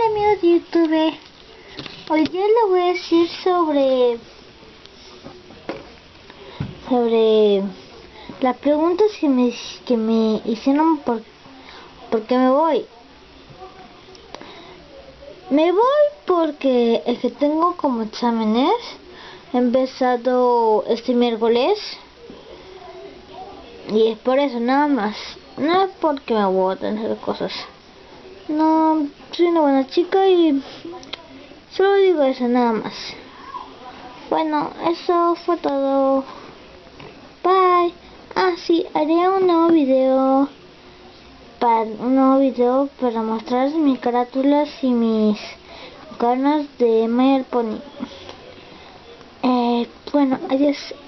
Hola amigos de YouTube, hoy día les voy a decir sobre las preguntas que me hicieron por qué me voy. Me voy porque es que tengo como exámenes, he empezado este miércoles y es por eso nada más, no es porque me voy a tener cosas. No, soy una buena chica y solo digo eso nada más. Bueno, eso fue todo. Bye. Sí, haré un nuevo video para mostrar mis carátulas y mis cuadernos de My Little Pony. Bueno, adiós.